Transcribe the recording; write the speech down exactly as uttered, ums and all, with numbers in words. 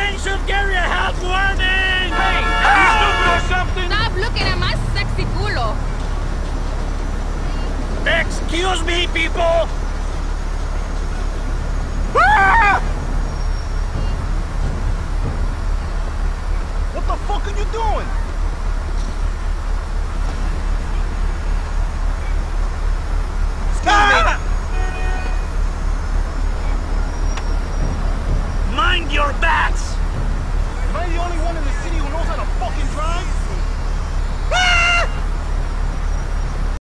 train should carry a health warning! Hey, you stupid or something? Stop looking at my sexy culo. Excuse me, people!